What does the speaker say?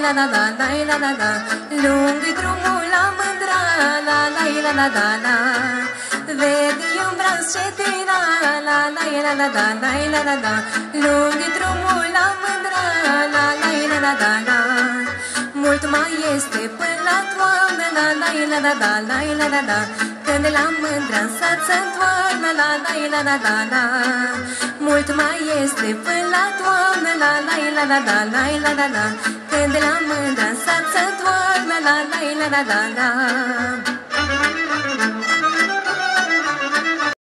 la la la la la la la. Lung-i drumul la mândra, la la la la la la. Vede un braț ce tira, la la la la la la la la la. Lung-i drumul la mândra, la la la la la la. Mult mai este până la toamnă, la la la la la la la la la. Când de la mândra în sat se-ntoarnă, la la la la la la. Mult mai este până la toamnă, la la la la la la la la la. Când de la mândra în sat se-ntoarnă, la la la la la la.